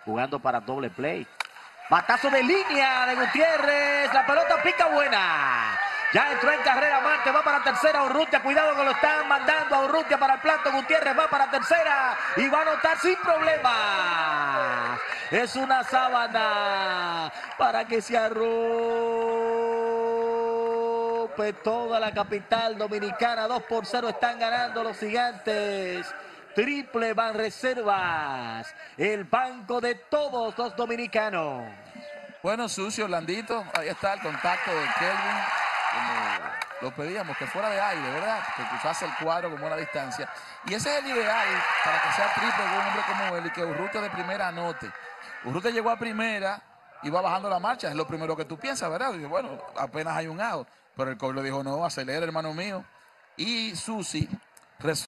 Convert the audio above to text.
jugando para doble play. Batazo de línea de Gutiérrez, la pelota pica buena. Ya entró en carrera Marte, va para tercera Urrutia, cuidado que lo están mandando a Urrutia para el plato. Gutiérrez va para tercera y va a anotar sin problema. Es una sábana para que se arrope toda la capital dominicana. 2-0 están ganando los Gigantes. Triple Banreservas, el banco de todos los dominicanos. Bueno, Sucio, Orlandito, ahí está el contacto de Kelvin, como lo pedíamos, que fuera de aire, ¿verdad? Que cruzase el cuadro con buena distancia. Y ese es el ideal para que sea triple con un hombre como él y que Urrutia de primera anote. Urrutia llegó a primera y va bajando la marcha, es lo primero que tú piensas, ¿verdad? Y bueno, apenas hay un out, pero el coach le dijo, no, acelera, hermano mío. Y Susi